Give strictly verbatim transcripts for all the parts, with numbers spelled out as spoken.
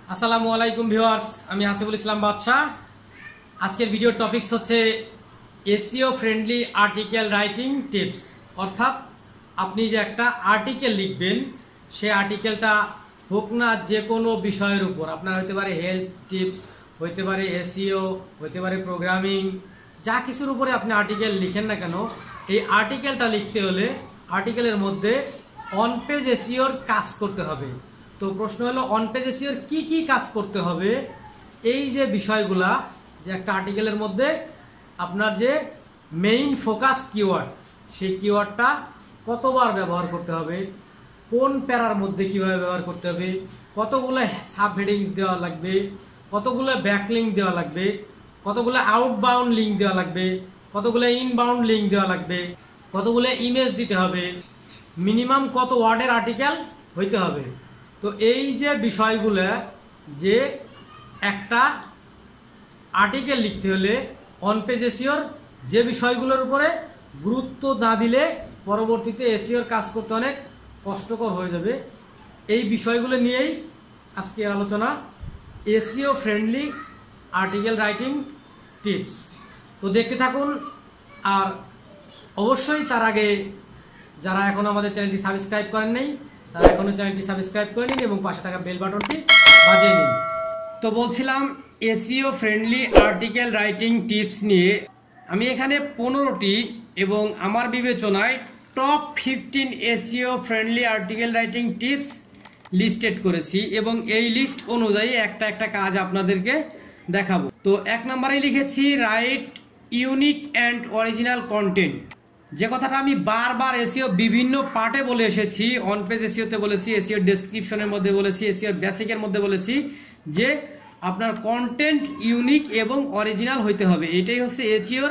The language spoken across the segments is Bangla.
আসসালামু আলাইকুম ভিউয়ার্স, আমি হাসিবুল ইসলাম বাদশা। আজকের ভিডিওর টপিকস হচ্ছে SEO friendly article writing tips. অর্থাৎ আপনি যে একটা আর্টিকেল লিখবেন, সেই আর্টিকেলটা হোক না যে কোনো বিষয়ের উপর, আপনার হতে পারে হেলথ টিপস, হইতে পারে এসইও, হইতে পারে প্রোগ্রামিং, যা কিছুর উপরে আপনি আর্টিকেল লিখেন না কেন, এই আর্টিকেলটা লিখতে হলে আর্টিকেলের মধ্যে অন পেজ এসইওর কাজ করতে হবে। তো প্রশ্ন হলো অন পেজ এসইওর কি কি কাজ করতে হবে। এই যে বিষয়গুলা, যে একটা আর্টিকেলের মধ্যে আপনার যে মেইন ফোকাস কিওয়ার্ড, সেই কিওয়ার্ডটা কতবার ব্যবহার করতে হবে, কোন প্যারার মধ্যে কিভাবে ব্যবহার করতে হবে, কতগুলো সাব হেডিংস দেওয়া লাগবে, কতগুলো ব্যাকলিঙ্ক দেওয়া লাগবে, কতগুলো আউটবাউন্ড লিঙ্ক দেওয়া লাগবে, কতগুলো ইনবাউন্ড লিঙ্ক দেওয়া লাগবে, কতগুলো ইমেজ দিতে হবে, মিনিমাম কত ওয়ার্ডের আর্টিকেল হইতে হবে। তো এই যে বিষয়গুলো, যে একটা আর্টিকেল লিখতে হলে অন পেজ এসইওর যে বিষয়গুলোর উপরে গুরুত্ব না দিলে পরবর্তীতে এসইওর কাজ করতে অনেক কষ্টকর হয়ে যাবে, এই বিষয়গুলো নিয়েই আজকের আলোচনা, SEO friendly article writing tips. তো দেখতে থাকুন। আর অবশ্যই তার আগে যারা এখন আমাদের চ্যানেলটি সাবস্ক্রাইব করেন নাই, তারা এখনো চ্যানেলটি সাবস্ক্রাইব করে নিন এবং পাশে থাকা বেল বাটনটি বাজিয়ে নিন। তো বলছিলাম SEO friendly article writing tips নিয়ে। আমি এখানে পনেরোটি এবং আমার বিবেচনায় top fifteen SEO friendly article writing tips listed করেছি এবং এই লিস্ট অনুযায়ী একটা একটা কাজ আপনাদেরকে দেখাবো। তো এক নম্বরে লিখেছি write unique and original content. যে কথাটা আমি বারবার এসইও বিভিন্ন পার্টে বলে এসেছি, অন পেজ এসইওতে বলেছি, এসইও ডেসক্রিপশনের মধ্যে বলেছি, এসইও বেসিকের মধ্যে বলেছি যে আপনার কন্টেন্ট ইউনিক এবং অরিজিনাল হইতে হবে। এটাই হচ্ছে এসইওর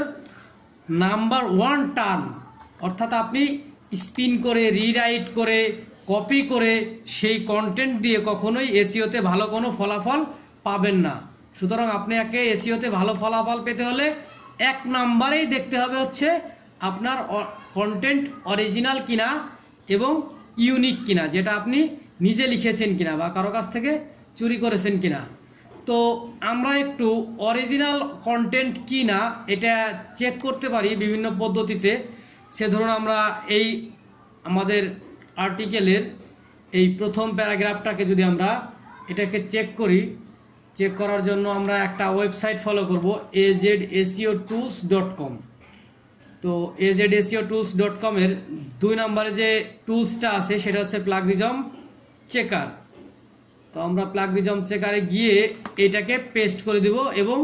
নাম্বার ওয়ান টার্ম। অর্থাৎ আপনি স্পিন করে, রিরাইট করে, কপি করে সেই কন্টেন্ট দিয়ে কখনোই এসইওতে ভালো কোনো ফলাফল পাবেন না। সুতরাং আপনি একে এসইওতে ভালো ফলাফল পেতে হলে এক নাম্বারেই দেখতে হবে হচ্ছে আপনার কন্টেন্ট অরিজিনাল কিনা এবং ইউনিক কিনা, যেটা আপনি নিজে লিখেছেন কিনা বা কারো কাছ থেকে চুরি করেছেন কিনা। তো আমরা একটু অরিজিনাল কন্টেন্ট কিনা এটা চেক করতে পারি বিভিন্ন পদ্ধতিতে। সে ধরুন আমরা এই আমাদের আর্টিকেলের এই প্রথম প্যারাগ্রাফটাকে যদি আমরা এটাকে চেক করি, চেক করার জন্য আমরা একটা ওয়েবসাইট ফলো করব, A Z SEO tools dot com. তো A Z SEO tools dot com এর দুই নম্বরে যে টুলসটা আছে সেটা হচ্ছে প্লাগরিজম চেকার। তো আমরা প্লাগরিজম চেকারে গিয়ে এটাকে পেস্ট করে দেব এবং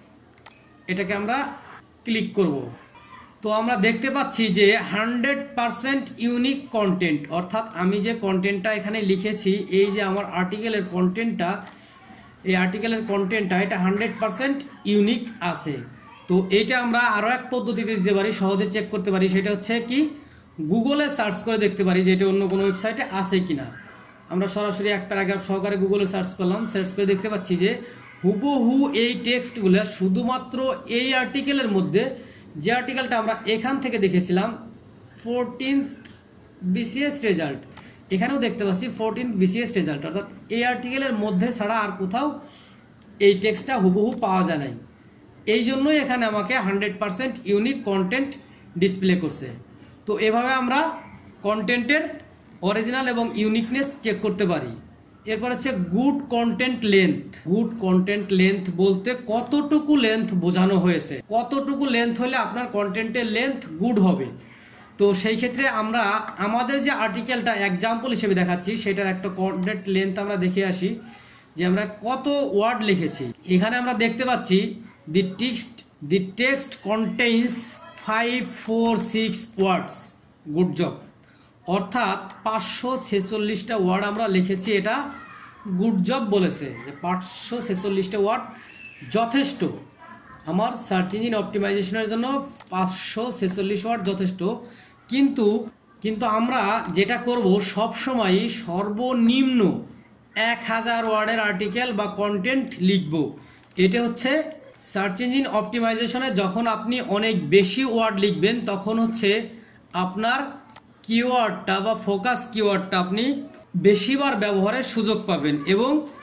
এটাকে আমরা ক্লিক করব। তো আমরা দেখতে পাচ্ছি যে হান্ড্রেড পারসেন্ট ইউনিক কন্টেন্ট, অর্থাৎ আমি যে কন্টেন্টটা এখানে লিখেছি, এই যে আমার আর্টিকেলের কন্টেন্টটা, এই আর্টিকেলের কন্টেন্টটা এটা হান্ড্রেড পারসেন্ট ইউনিক আছে। তো এইটা আমরা আরও এক পদ্ধতিতে দিতে পারি, সহজে চেক করতে পারি। সেটা হচ্ছে কি, গুগলে সার্চ করে দেখতে পারি যে এটা অন্য কোনো ওয়েবসাইটে আছে কিনা। আমরা সরাসরি এক প্যারাগ্রাফ সহকারে গুগলে সার্চ করলাম, সার্চ করে দেখতে পাচ্ছি যে হুবহু এই টেক্সটগুলো শুধুমাত্র এই আর্টিকেলের মধ্যে, যে আর্টিকেলটা আমরা এখান থেকে দেখেছিলাম ফোরটিন্থ বিসিএস রেজাল্ট, এখানেও দেখতে পাচ্ছি ফোরটিন্থ বিসিএস রেজাল্ট, অর্থাৎ এই আর্টিকেলের মধ্যে ছাড়া আর কোথাও এই টেক্সটটা হুবহু পাওয়া যায় নাই। এই জন্যই এখানে আমাকে hundred percent unique content display করছে। তো এভাবে আমরা কন্টেন্টের অরিজিনাল এবং ইউনিকনেস চেক করতে পারি। এরপর হচ্ছে good content length. Good content length বলতে কতটুকু লেন্থ বোঝানো হয়েছে, কতটুকু লেন্থ হলে আপনার কন্টেন্টের লেন্থ গুড হবে। তো সেই ক্ষেত্রে আমরা আমাদের যে আর্টিকেলটা এক্সাম্পল হিসেবে দেখাচ্ছি, সেটার একটা কন্টেন্ট লেন্থ আমরা দেখে আসি যে আমরা কত ওয়ার্ড লিখেছি। এখানে আমরা দেখতে পাচ্ছি the text the text contains five four six words, good job. অর্থাৎ পাঁচশো ছেচল্লিশটা ওয়ার্ড আমরা লিখেছি, এটা গুড জব বলেছে যে পাঁচশো ছেচল্লিশটা ওয়ার্ড যথেষ্ট। আমার সার্চ ইঞ্জিন অপটিমাইজেশনের জন্য পাঁচশো ছেচল্লিশ ওয়ার্ড যথেষ্ট। কিন্তু কিন্তু আমরা যেটা করব, সবসময়ই সর্বনিম্ন এক হাজার ওয়ার্ডের আর্টিকেল বা কন্টেন্ট লিখব। এটা হচ্ছে সার্চ ইঞ্জিন অপটিমাইজেশনে যখন আপনি অনেক বেশি ওয়ার্ড লিখবেন, তখন হচ্ছে আপনার কিওয়ার্ডটা বা ফোকাস কিওয়ার্ডটা আপনি বেশিবার ব্যবহারের সুযোগ পাবেন এবং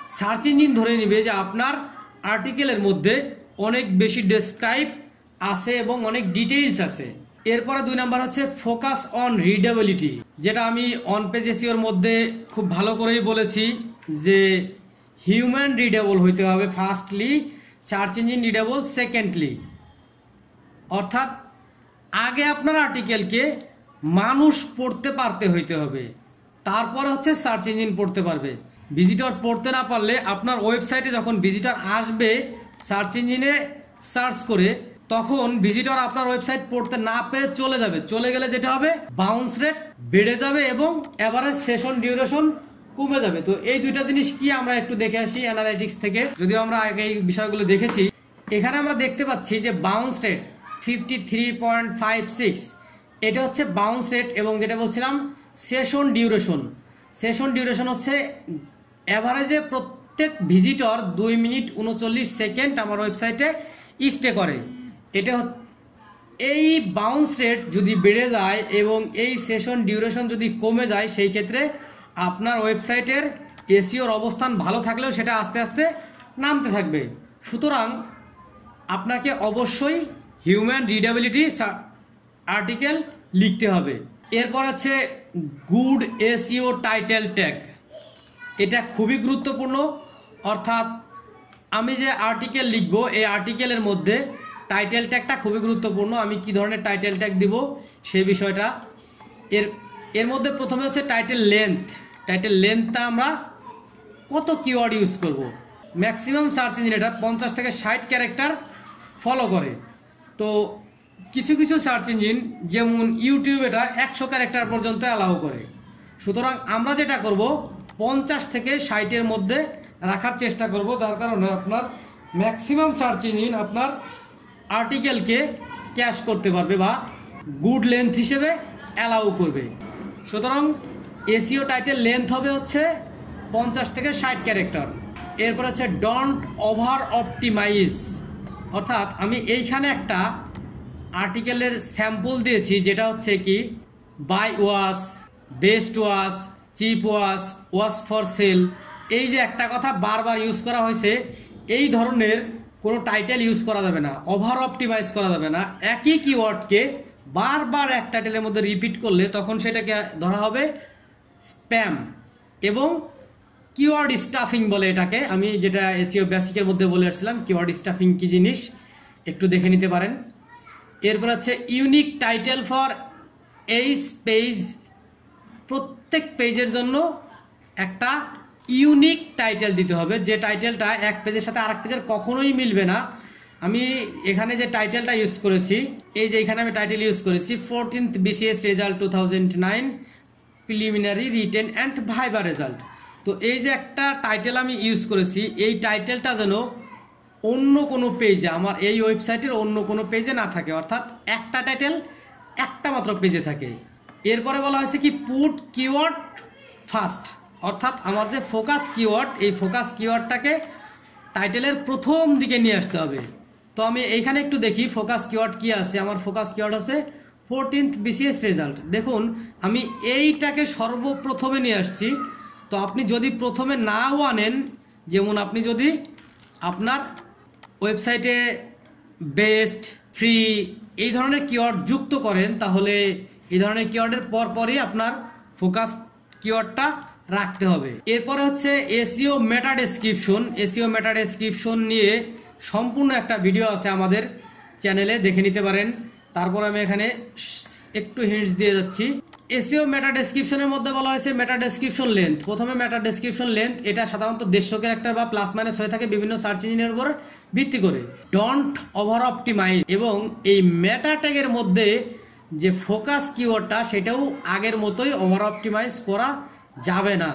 সার্চ ইঞ্জিন ধরে নিবে যে আপনার আর্টিকেলের মধ্যে অনেক বেশি ডেসক্রাইব আছে এবং অনেক ডিটেইলস আছে। এরপরে দুই নাম্বার হচ্ছে ফোকাস অন রিডেবিলিটি, যেটা আমি অন পেজ এসইওর মধ্যে খুব ভালো করেই বলেছি যে হিউম্যান রিডেবল হইতে হবে firstly, search engine readable secondly. অর্থাৎ আগে আপনার আর্টিকেলকে মানুষ পড়তে পারতে হইতে হবে, তারপরে হচ্ছে সার্চ ইঞ্জিন পড়তে পারবে। ভিজিটর পড়তে না পারলে আপনার ওয়েবসাইটে যখন ভিজিটর আসবে সার্চ ইঞ্জিনে সার্চ করে, তখন ভিজিটর আপনার ওয়েবসাইট পড়তে না পেরে চলে যাবে। চলে গেলে যেটা হবে বাউন্স রেট বেড়ে যাবে এবং এভারেজ সেশন ডিউরেশন কমে যাবে। তো এই দুইটা জিনিস কি আমরা একটু দেখে আসি অ্যানালাইটিক্স থেকে, যদিও আমরা আগে এই বিষয়গুলো দেখেছি। এখানে আমরা দেখতে পাচ্ছি যে bounce rate fifty three point five six, এটা হচ্ছে বাউন্স রেট। এবং যেটা বলছিলাম সেশন ডিউরেশন, সেশন ডিউরেশন হচ্ছে এভারেজে প্রত্যেক ভিজিটর দুই মিনিট উনচল্লিশ সেকেন্ড আমার ওয়েবসাইটে স্টে করে। এটা এই বাউন্স রেট যদি বেড়ে যায় এবং এই সেশন ডিউরেশন যদি কমে যায়, সেই ক্ষেত্রে আপনার ওয়েবসাইটের এসইওর অবস্থান ভালো থাকলেও সেটা আস্তে আস্তে নামতে থাকবে। সুতরাং আপনাকে অবশ্যই হিউম্যান রিডেবিলিটি আর্টিকেল লিখতে হবে। এরপর হচ্ছে গুড এসইও টাইটেল ট্যাগ, এটা খুবই গুরুত্বপূর্ণ। অর্থাৎ আমি যে আর্টিকেল লিখব এই আর্টিকেলের মধ্যে টাইটেল ট্যাগটা খুবই গুরুত্বপূর্ণ। আমি কি ধরনের টাইটেল ট্যাগ দিব সেই বিষয়টা। এর এর মধ্যে প্রথমে হচ্ছে টাইটেল লেন্থ। টাইটেল লেন্থটা আমরা কত কিওয়ার্ড ইউজ করব। ম্যাক্সিমাম সার্চ ইঞ্জিন এটা পঞ্চাশ থেকে ষাট ক্যারেক্টার ফলো করে। তো কিছু কিছু সার্চ ইঞ্জিন যেমন ইউটিউব এটা একশো ক্যারেক্টার পর্যন্ত অ্যালাউ করে। সুতরাং আমরা যেটা করব পঞ্চাশ থেকে ষাটের মধ্যে রাখার চেষ্টা করব, যার কারণে আপনার ম্যাক্সিমাম সার্চ ইঞ্জিন আপনার আর্টিকেলকে ক্যাশ করতে পারবে বা গুড লেন্থ হিসেবে অ্যালাউ করবে। সুতরাং এসইও টাইটেল লেন্থ হবে হচ্ছে পঞ্চাশ থেকে ষাট ক্যারেক্টার। এরপর হচ্ছে ডোন্ট ওভার অপটিমাইজ, অর্থাৎ আমি এইখানে একটা আর্টিকেলের স্যাম্পল দিয়েছি, যেটা হচ্ছে কি buy wash, best wash, cheap wash, wash for sale. এই যে একটা কথা বারবার ইউজ করা হয়েছে, এই ধরনের কোনো টাইটেল ইউজ করা যাবে না, ওভার অপটিমাইজ করা যাবে না। একই কিওয়ার্ডকে বারবার এক টাইটেলের মধ্যে রিপিট করলে তখন সেটাকে ধরা হবে স্প্যাম। এবং কিওয়ার্ড স্টাফিং বলে এটাকে, আমি যেটা এসইও বেসিকের মধ্যে বলে আসছিলাম কিওয়ার্ড স্টাফিং কি জিনিস একটু দেখে নিতে পারেন। এরপর হচ্ছে unique title for H page, প্রত্যেক পেজের জন্য একটা ইউনিক টাইটেল দিতে হবে, যে টাইটেলটা এক পেজের সাথে আরেক পেজের কখনোই মিলবে না। আমি এখানে যে টাইটেলটা ইউজ করেছি, এই যে এখানে আমি টাইটেল ইউজ করেছি fourteenth BCS result two thousand nine preliminary written and viva result. তো এই যে একটা টাইটেল আমি ইউজ করেছি, এই টাইটেলটা যেন অন্য কোনো পেজে, আমার এই ওয়েবসাইটের অন্য কোনো পেজে না থাকে, অর্থাৎ একটা টাইটেল একটা মাত্র পেজে থাকে। এরপরে বলা হয়েছে কি পুট কিওয়ার্ড ফার্স্ট, অর্থাৎ আমার যে ফোকাস কিওয়ার্ড, এই ফোকাস কিওয়ার্ডটাকে টাইটেলের প্রথম দিকে নিয়ে আসতে হবে। তো আমি এইখানে একটু দেখি ফোকাস কিওয়ার্ড কি আছে। আমার ফোকাস কিওয়ার্ড আছে ফোরটিন্থ বিসিএস রেজাল্ট। দেখুন আমি এইটাকে সর্বপ্রথমে নিয়ে আসছি। তো আপনি যদি প্রথমে নাও আনেন, যেমন আপনি যদি আপনার ওয়েবসাইটে বেস্ট, ফ্রি এই ধরনের কিওয়ার্ড যুক্ত করেন, তাহলে এই ধরনের কিওয়ার্ডের পরপরই আপনার ফোকাস কিওয়ার্ডটা রাখতে হবে। এরপরে হচ্ছে SEO meta description. SEO meta description নিয়ে সম্পূর্ণ একটা ভিডিও আছে আমাদের চ্যানেলে, দেখে নিতে পারেন। তারপর আমি এখানে একটু হিন্টস দিয়ে যাচ্ছি। এসইও মেটা ডেসক্রিপশনের মধ্যে বলা হয়েছে মেটা ডেসক্রিপশন লেন্থ। প্রথমে মেটা ডেসক্রিপশন লেন্থ, এটা সাধারণত দেড়শো ক্যারেক্টার বা প্লাস মাইনাস হয়ে থাকে বিভিন্ন সার্চ ইঞ্জিনের উপর ভিত্তি করে। ডোন্ট ওভার অপটিমাইজ, এবং এই মেটা ট্যাগের মধ্যে যে ফোকাস কিওয়ার্ডটা সেটাও আগের মতোই ওভার অপটিমাইজ করা যাবে না।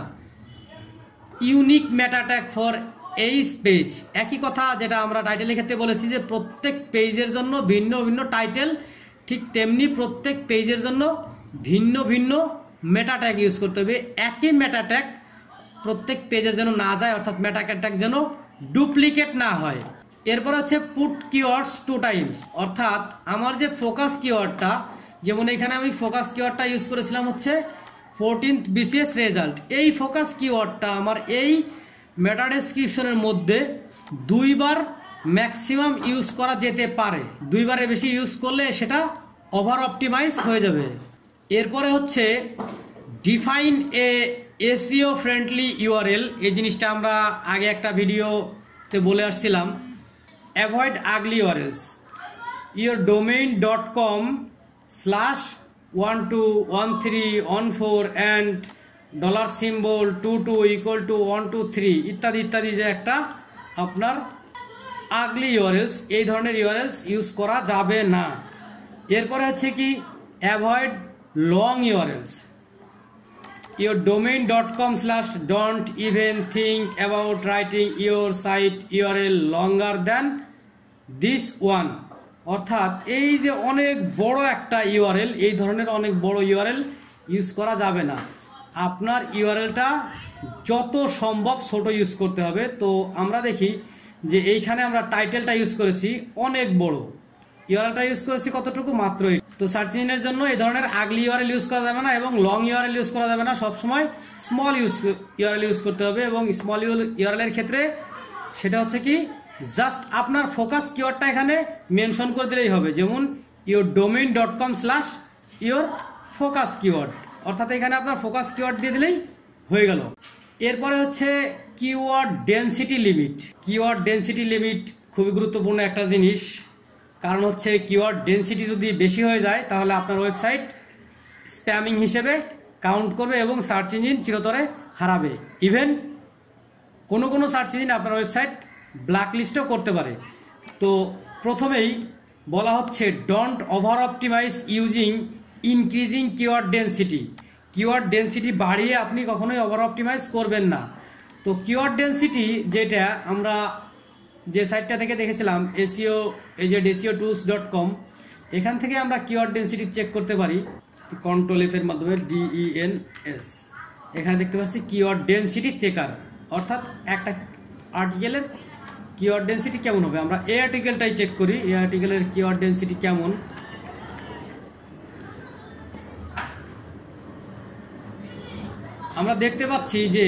Unique meta tag for H page, একই কথা যেটা আমরা টাইটেলের ক্ষেত্রে বলেছি যে প্রত্যেক পেজের জন্য ভিন্ন ভিন্ন টাইটেল, ঠিক তেমনি প্রত্যেক পেজের জন্য ভিন্ন ভিন্ন মেটা ট্যাগ ইউজ করতে হবে। একই মেটা ট্যাগ প্রত্যেক পেজে যেন না যায়, অর্থাৎ মেটা ট্যাগ যেন ডুপ্লিকেট না হয়। এরপর হচ্ছে পুট কিওয়ার্ডস টু টাইমস, অর্থাৎ আমার যে ফোকাস কিওয়ার্ডটা, যেমন এখানে আমি ফোকাস কিওয়ার্ডটা ইউজ করেছিলাম হচ্ছে ফোরটিন্থ বিসিএস রেজাল্ট। এই ফোকাস কিওয়ার্ডটা আমার এই মেটা ডেসক্রিপশনের মধ্যে দুইবার ম্যাক্সিমাম ইউজ করা যেতে পারে, দুইবারের বেশি ইউজ করলে সেটা ওভার অপটিমাইজ হয়ে যাবে। এরপরে হচ্ছে define a SEO friendly URL. এই জিনিসটা আমরা আগে একটা ভিডিওতে বলে আসছিলাম। Avoid ugly URLs. Your domain dot com slash one two one three one four and dollar symbol two two equal to one two three ইত্যাদি ইত্যাদি যে একটা আপনার আগলি ইউআরএলস, এই ধরনের ইউআরএলস ইউজ করা যাবে না। এরপরে হচ্ছে কি avoid long URLs. Your domain dot com slash don't even think about writing your site URL longer than this one. অর্থাৎ এই যে অনেক বড় একটা ইউআরএল, এই ধরনের অনেক বড় ইউআরএল ইউজ করা যাবে না। আপনার ইউআরএলটা যত সম্ভব ছোট ইউজ করতে হবে। তো আমরা দেখি যে এইখানে আমরা টাইটেলটা ইউজ করেছি অনেক বড়, ইউআরএলটা ইউজ করেছি কতটুকু, মাত্রই। তো সার্চ ইঞ্জিনের জন্য এই ধরনের আগলি ইউআরএল ইউজ করা যাবে না এবং লং ইউআরএল ইউজ করা যাবে না। সবসময় স্মল ইউজ ইউআরএল ইউজ করতে হবে এবং স্মল ইউআরএল এর ক্ষেত্রে সেটা হচ্ছে কি জাস্ট আপনার ফোকাস কিওয়ার্ডটা এখানে মেনশন করে দিলেই হবে। যেমন your domain dot com slash your focus keyword, অর্থাৎ এখানে আপনার ফোকাস কিওয়ার্ড দিয়ে দিলেই হয়ে গেল। এরপরে হচ্ছে keyword density limit. Keyword density limit খুবই গুরুত্বপূর্ণ একটা জিনিস, কারণ হচ্ছে কিওয়ার্ড ডেনসিটি যদি বেশি হয়ে যায় তাহলে আপনার ওয়েবসাইট স্প্যামিং হিসেবে কাউন্ট করবে এবং সার্চ ইঞ্জিন চিরতরে হারাবে। ইভেন কোনো কোনো সার্চ ইঞ্জিন আপনার ওয়েবসাইট ব্ল্যাকলিস্টও করতে পারে। তো প্রথমেই বলা হচ্ছে don't over optimise using increasing keyword density. Keyword density বাড়িয়ে আপনি কখনোই ওভার অপটিমাইজ করবেন না। তো কিওয়ার্ড ডেনসিটি যেটা আমরা যে সাইটটা থেকে দেখেছিলাম এসইও এই যে এসইও টুলস ডট কম, এখান থেকে আমরা কিওয়ার্ড ডেনসিটি চেক করতে পারি কন্ট্রোল এফ এর মাধ্যমে, ডিইএন এস। এখানে দেখতে পাচ্ছি কিওয়ার্ড ডেনসিটি চেকার, অর্থাৎ একটা আর্টিকেলের কিওয়ার্ড ডেনসিটি কেমন হবে। আমরা এই আর্টিকেলটাই চেক করি, এই আর্টিকেলের কিওয়ার্ড ডেনসিটি কেমন। আমরা দেখতে পাচ্ছি যে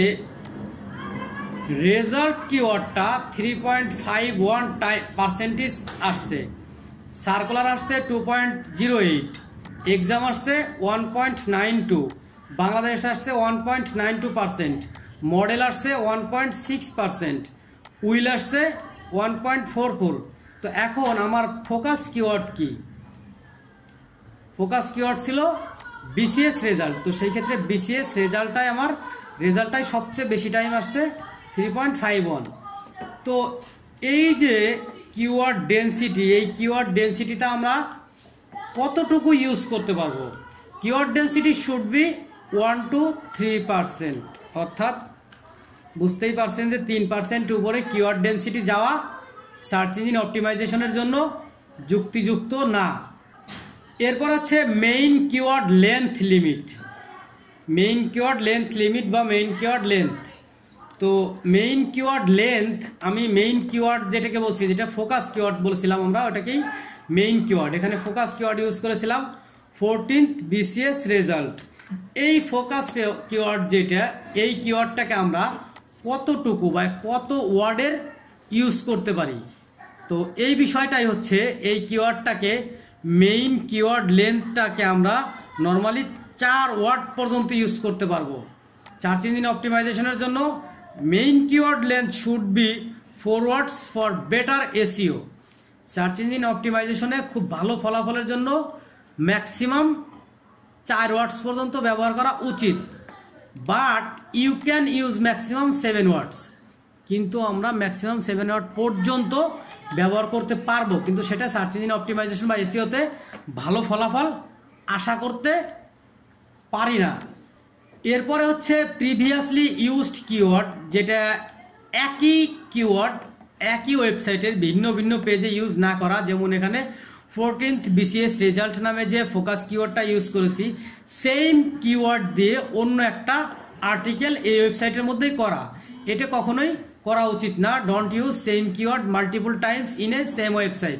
রেজাল্ট কিওয়ার্ডটা three point five one percentage আসছে, সার্কুলার আসছে two point zero eight, exam আসছে one point nine two, Bangladesh আসছে one point nine two percent, model আসছে one point six percent, will আসছে ওয়ান পয়েন্ট ফোর ফোর। তো এখন আমার ফোকাস কিওয়ার্ড কি? ফোকাস কিওয়ার্ড ছিল বিসিএস রেজাল্ট। তো সেই ক্ষেত্রে বিসিএস রেজাল্টটাই আমার রেজাল্টটাই সবচেয়ে বেশি টাইম আসছে থ্রি পয়েন্ট ফাইভ ওয়ান। তো এই যে কিওয়ার্ড ডেনসিটি, এই কিওয়ার্ড ডেনসিটিটা আমরা কতটুকু ইউজ করতে পারবো? Keyword density should be one two three percent, অর্থাৎ বুঝতেই পারছেন যে তিন পার্সেন্ট উপরে কিওয়ার্ড ডেনসিটি যাওয়া সার্চ ইঞ্জিন অপটিমাইজেশনের জন্য যুক্তিযুক্ত না। এরপর হচ্ছে main keyword length limit. Main keyword length limit বা মেইন কিওয়ার্ড লেন্থ। তো মেইন কিওয়ার্ড লেন্থ, আমি মেইন কিওয়ার্ড যেটাকে বলছি, যেটা ফোকাস কিওয়ার্ড বলেছিলাম আমরা, ওটাকেই মেইন কিওয়ার্ড। এখানে ফোকাস কিওয়ার্ড ইউজ করেছিলাম ফোরটিন্থ বিসিএস রেজাল্ট। এই ফোকাস কিওয়ার্ড যেটা, এই কিওয়ার্ডটাকে আমরা কতটুকু বা কত ওয়ার্ডের ইউজ করতে পারি। তো এই বিষয়টাই হচ্ছে এই কিওয়ার্ডটাকে মেইন কিওয়ার্ড লেন্থটাকে আমরা নর্মালি চার ওয়ার্ড পর্যন্ত ইউজ করতে পারবো। সার্চ ইঞ্জিন অপটিমাইজেশনের জন্য main keyword length should be four words for better SEO. Search engine অপটিমাইজেশনে খুব ভালো ফলাফলের জন্য ম্যাক্সিমাম চার ওয়ার্ডস পর্যন্ত ব্যবহার করা উচিত, but you can use maximum seven words. কিন্তু আমরা ম্যাক্সিমাম সেভেন ওয়ার্ড পর্যন্ত ব্যবহার করতে পারবো, কিন্তু সেটা সার্চ ইঞ্জিন অপটিমাইজেশন বা এসইওতে ভালো ফলাফল আশা করতে পারি না। এরপরে হচ্ছে প্রিভিয়াসলি ইউজড কিওয়ার্ড, যেটা একই কিওয়ার্ড একই ওয়েবসাইটের ভিন্ন ভিন্ন পেজে ইউজ না করা। যেমন এখানে ফোরটিন্থ বিসিএস রেজাল্ট নামে যে ফোকাস কিওয়ার্ডটা ইউজ করেছি, সেম কিওয়ার্ড দিয়ে অন্য একটা আর্টিকেল এই ওয়েবসাইটের মধ্যেই করা, এটা কখনোই করা উচিত না। Don't use same keyword multiple times in a same website.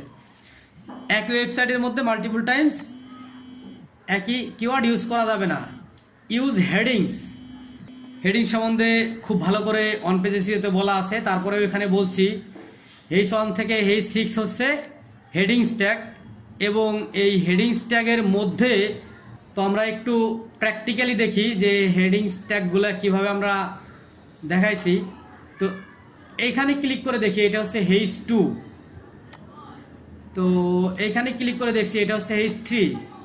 একই ওয়েবসাইটের মধ্যে মাল্টিপল টাইমস একই কিওয়ার্ড ইউজ করা যাবে না। Use headings. হেডিং সম্বন্ধে খুব ভালো করে অন পেজ এসইওতে বলা আছে, তারপরেও এখানে বলছি এইচ ওয়ান থেকে এইচ সিক্স হচ্ছে হেডিংস ট্যাগ, এবং এই হেডিংস ট্যাগের মধ্যে তো আমরা একটু প্র্যাকটিক্যালি দেখি যে হেডিংস ট্যাগগুলো কিভাবে আমরা দেখাইছি। তো এইখানে ক্লিক করে দেখি এটা হচ্ছে এইচ টু, তো এইখানে ক্লিক করে দেখছি এটা হচ্ছে এইচ থ্রি,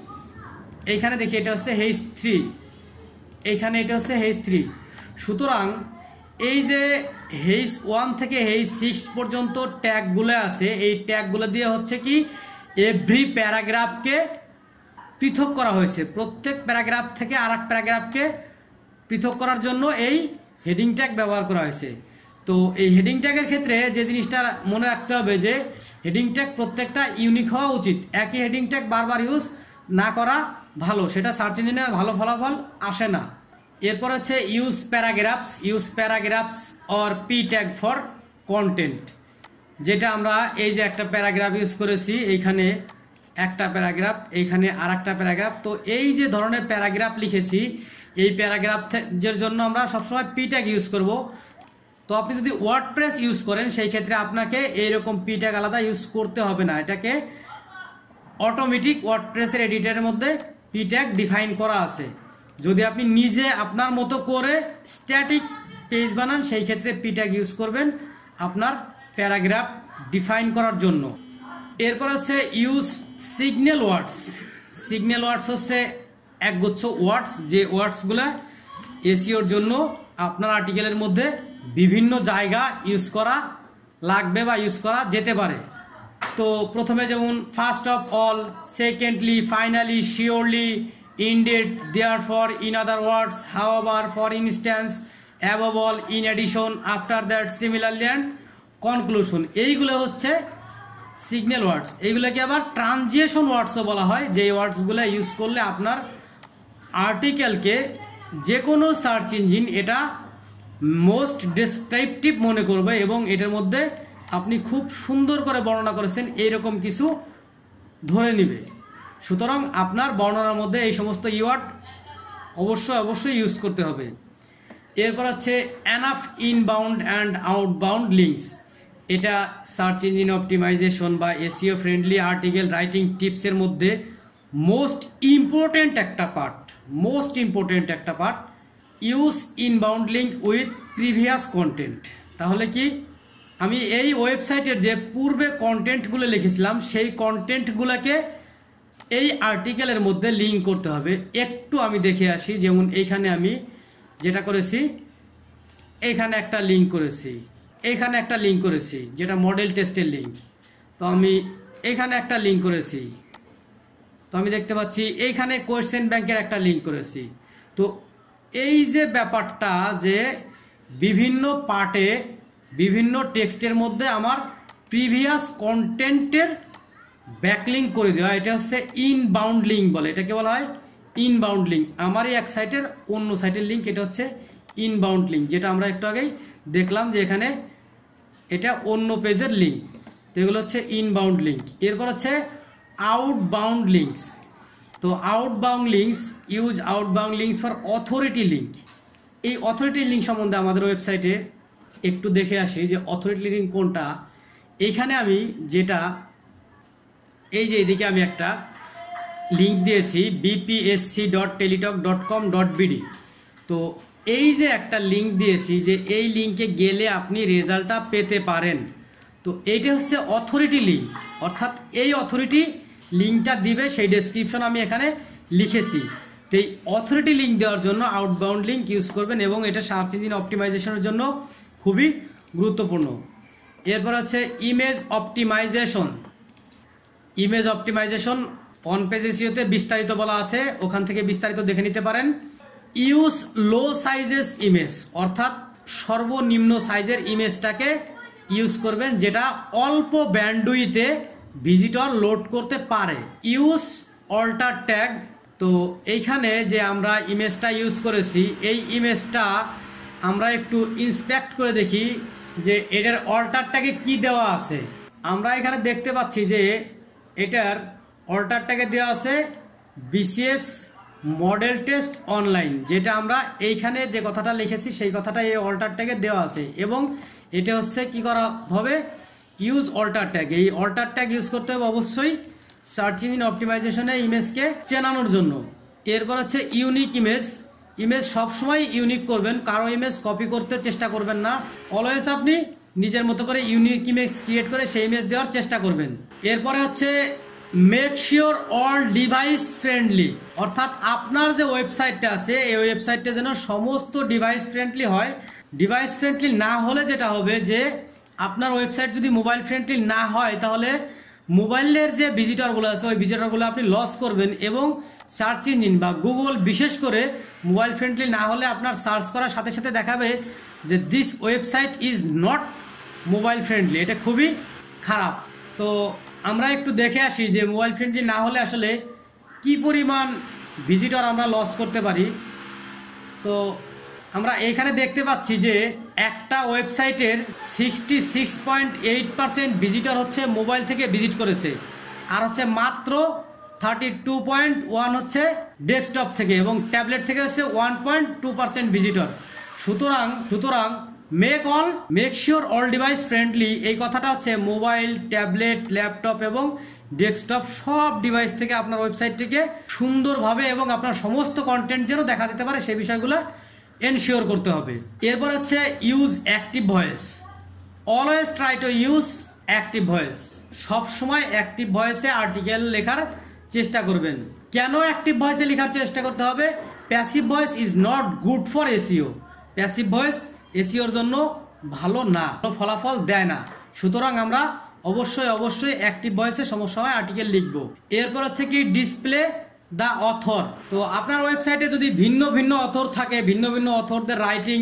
এইখানে দেখি এটা হচ্ছে এইচ থ্রি, এইখানে এটা হচ্ছে এইচ থ্রি। সুতরাং এই যে এইচ ওয়ান থেকে এইচ সিক্স পর্যন্ত ট্যাগগুলো আছে, এই ট্যাগগুলো দিয়ে হচ্ছে কি এভরি প্যারাগ্রাফকে পৃথক করা হয়েছে। প্রত্যেক প্যারাগ্রাফ থেকে আর এক প্যারাগ্রাফকে পৃথক করার জন্য এই হেডিং ট্যাগ ব্যবহার করা হয়েছে। তো এই হেডিং ট্যাগের ক্ষেত্রে যে জিনিসটা মনে রাখতে হবে যে হেডিং ট্যাগ প্রত্যেকটা ইউনিক হওয়া উচিত। একই হেডিং ট্যাগ বারবার ইউজ না করা ভালো, সেটা সার্চ ইঞ্জিনে ভালো ফলাফল আসে না। এরপর হচ্ছে use paragraphs, use paragraphs or P tag for content, যেটা আমরা এই যে একটা প্যারাগ্রাফ ইউজ করেছি, এইখানে একটা প্যারাগ্রাফ, এইখানে আর একটা প্যারাগ্রাফ। তো এই যে ধরনের প্যারাগ্রাফ লিখেছি, এই প্যারাগ্রাফের জন্য আমরা সবসময় পি ট্যাগ ইউজ করব। তো আপনি যদি ওয়ার্ডপ্রেস ইউজ করেন সেই ক্ষেত্রে আপনাকে এইরকম পি ট্যাগ আলাদা ইউজ করতে হবে না, এটাকে অটোমেটিক ওয়ার্ডপ্রেসের এডিটরের মধ্যে পি ট্যাগ ডিফাইন করা আছে। যদি আপনি নিজে আপনার মতো করে স্ট্যাটিক পেজ বানান সেই ক্ষেত্রে পি ট্যাগ ইউজ করবেন আপনার প্যারাগ্রাফ ডিফাইন করার জন্য। এরপর হচ্ছে use signal words. Signal words হচ্ছে একগুচ্ছ ওয়ার্ডস, যে ওয়ার্ডসগুলো এসইওর জন্য আপনার আর্টিকেলের মধ্যে বিভিন্ন জায়গা ইউজ করা লাগবে বা ইউজ করা যেতে পারে। তো প্রথমে যেমন first of all, secondly, finally, surely, indeed, therefore, in other words, however, for instance, above all, in addition, after that, similarly and conclusion. এইগুলো হচ্ছে সিগন্যাল ওয়ার্ডস। এইগুলোকে আবার ট্রানজিশন ওয়ার্ডসও বলা হয়, যে ওয়ার্ডসগুলো ইউজ করলে আপনার আর্টিকেলকে যে কোনো সার্চ ইঞ্জিন এটা মোস্ট ডেসক্রিপটিভ মনে করবে এবং এটার মধ্যে আপনি খুব সুন্দর করে বর্ণনা করেছেন এইরকম কিছু ধরে নিবে। সুতরাং আপনার বর্ণনার মধ্যে এই সমস্ত ইওয়ার্ড অবশ্যই অবশ্যই ইউজ করতে হবে। এরপর হচ্ছে enough inbound and outbound links. এটা সার্চ ইঞ্জিন অপটিমাইজেশন বা এসইও ফ্রেন্ডলি আর্টিকেল রাইটিং টিপসের মধ্যে মোস্ট ইম্পর্টেন্ট একটা পার্ট, মোস্ট ইম্পর্টেন্ট একটা part. Use inbound link with previous content. তাহলে কি আমি এই ওয়েবসাইটের যে পূর্বে কন্টেন্টগুলো লিখেছিলাম সেই কন্টেন্টগুলোকে এই আর্টিকেলের মধ্যে লিঙ্ক করতে হবে। একটু আমি দেখে আসি, যেমন এইখানে আমি যেটা করেছি, এইখানে একটা লিঙ্ক করেছি, এইখানে একটা লিঙ্ক করেছি যেটা মডেল টেস্টের লিঙ্ক। তো আমি এইখানে একটা লিঙ্ক করেছি, তো আমি দেখতে পাচ্ছি এইখানে কোয়েশ্চেন ব্যাংকের একটা লিঙ্ক করেছি। তো এই যে ব্যাপারটা যে বিভিন্ন পার্টে বিভিন্ন টেক্সটের মধ্যে আমার প্রিভিয়াস কন্টেন্টের ব্যাকলিঙ্ক করে দেওয়া, এটা হচ্ছে ইনবাউন্ড লিঙ্ক বলে, এটাকে বলা হয় ইনবাউন্ড লিঙ্ক। আমারই এক সাইটের অন্য সাইটের লিঙ্ক, এটা হচ্ছে ইনবাউন্ড লিঙ্ক, যেটা আমরা একটু আগেই দেখলাম যে এখানে এটা অন্য পেজের লিঙ্ক। তো এগুলো হচ্ছে ইনবাউন্ড লিঙ্ক। এরপর হচ্ছে আউটবাউন্ড লিঙ্কস। তো outbound links, use outbound links for authority link. এই অথরিটি লিঙ্ক সম্বন্ধে আমাদের ওয়েবসাইটে একটু দেখে আসি যে অথরিটি লিঙ্ক কোনটা। এইখানে আমি যেটা, এই যে এদিকে আমি একটা লিঙ্ক দিয়েছি BPSC dot Teletalk dot com dot BD. তো এই যে একটা লিঙ্ক দিয়েছি যে এই লিঙ্কে গেলে আপনি রেজাল্টটা পেতে পারেন, তো এইটা হচ্ছে অথরিটি লিঙ্ক, অর্থাৎ এই অথরিটি লিঙ্কটা দিবে সেই ডেসক্রিপশন আমি এখানে লিখেছি। তো এই অথরিটি লিঙ্ক দেওয়ার জন্য আউটবাউন্ড লিঙ্ক ইউজ করবেন এবং এটা সার্চ ইঞ্জিন অপটিমাইজেশনের জন্য খুবই গুরুত্বপূর্ণ। এরপর হচ্ছে image optimisation. Image optimisation on page এসইওতে বিস্তারিত বলা আছে, ওখান থেকে বিস্তারিত দেখে নিতে পারেন। ইউজ লো সাইজেস ইমেজ, অর্থাৎ সর্বনিম্ন সাইজের ইমেজটাকে ইউজ করবেন যেটা অল্প ব্যান্ডউইথে ভিজিটর লোড করতে পারে। Use alter tag. তো এইখানে যে আমরা ইমেজটা ইউজ করেছি এই ইমেজটা আমরা একটু ইন্সপেক্ট করে দেখি যে এটার অল্টার ট্যাগে কি দেওয়া আছে। আমরা এখানে দেখতে পাচ্ছি যে এটার অল্টার ট্যাগে দেওয়া আছে বিসিএস মডেল টেস্ট অনলাইন, যেটা আমরা এইখানে যে কথাটা লিখেছি সেই কথাটা এই অল্টার ট্যাগে দেওয়া আছে, এবং এটা হচ্ছে কি করা হবে, ইউজ অল্টার ট্যাগ। এই অল্টার ট্যাগ ইউজ করতে হবে অবশ্যই সার্চ ইঞ্জিন অপটিমাইজেশনে ইমেজকে চেনানোর জন্য। এরপর হচ্ছে ইউনিক ইমেজ। ইমেজ সবসময় ইউনিক করবেন, কারো ইমেজ কপি করতে চেষ্টা করবেন না। অলওয়েজ আপনি নিজের মতো করে ইউনিক ইমেজ ক্রিয়েট করে সেই ইমেজ দেওয়ার চেষ্টা করবেন। এরপরে হচ্ছে make sure all device friendly, অর্থাৎ আপনার যে ওয়েবসাইটটা আছে এই ওয়েবসাইটটা যেন সমস্ত ডিভাইস ফ্রেন্ডলি হয়। ডিভাইস ফ্রেন্ডলি না হলে যেটা হবে যে আপনার ওয়েবসাইট যদি মোবাইল ফ্রেন্ডলি না হয় তাহলে মোবাইলের যে ভিজিটরগুলো আছে ওই ভিজিটরগুলো আপনি লস করবেন, এবং সার্চ ইঞ্জিন বা গুগল বিশেষ করে মোবাইল ফ্রেন্ডলি না হলে আপনার সার্চ করার সাথে সাথে দেখাবে যে this website is not mobile friendly. এটা খুবই খারাপ। তো আমরা একটু দেখে আসি যে মোবাইল ফ্রেন্ডলি না হলে আসলে কি পরিমাণ ভিজিটর আমরা লস করতে পারি। তো আমরা এইখানে দেখতে পাচ্ছি যে একটা ওয়েবসাইটের sixty six point eight percent visitor হচ্ছে মোবাইল থেকে ভিজিট করেছে, আর হচ্ছে মাত্র থার্টি টু পয়েন্ট ওয়ান হচ্ছে ডেস্কটপ থেকে, এবং ট্যাবলেট থেকে হচ্ছে one point two percent visitor. সুতরাং সুতরাং make all make sure all device friendly এই কথাটা হচ্ছে মোবাইল, ট্যাবলেট, ল্যাপটপ এবং ডেস্কটপ সব ডিভাইস থেকে আপনার ওয়েবসাইটটিকে সুন্দরভাবে এবং আপনার সমস্ত কন্টেন্ট যেন দেখা যেতে পারে সেই বিষয়গুলো এনশিওর করতে হবে। এরপর হচ্ছে use active voice. Always try to use active voice. সবসময় অ্যাক্টিভ ভয়েসে আর্টিকেল লেখার চেষ্টা করবেন। কেন অ্যাক্টিভ ভয়েসে লেখার চেষ্টা করতে হবে? Passive voice is not good for SEO. Passive voice এসইওর জন্য ভালো না, ফলাফল দেয় না। সুতরাং আমরা অবশ্যই অবশ্যই অ্যাক্টিভ ভয়েসে সমস্যায় আর্টিকেল লিখব। এরপর হচ্ছে কি ডিসপ্লে দ্য অথর। তো আপনার ওয়েবসাইটে যদি ভিন্ন ভিন্ন অথর থাকে, ভিন্ন ভিন্ন অথরদের রাইটিং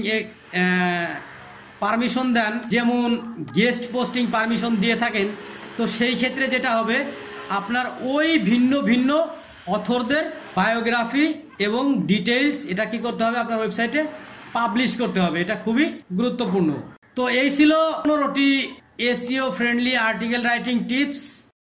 পারমিশন দেন, যেমন গেস্ট পোস্টিং পারমিশন দিয়ে থাকেন, তো সেই ক্ষেত্রে যেটা হবে আপনার ওই ভিন্ন ভিন্ন অথরদের বায়োগ্রাফি এবং ডিটেইলস এটা কি করতে হবে, আপনার ওয়েবসাইটে পাবলিশ করতে হবে। এটা খুবই গুরুত্বপূর্ণ। তো এই ছিল পনেরোটি SEO friendly article writing tips.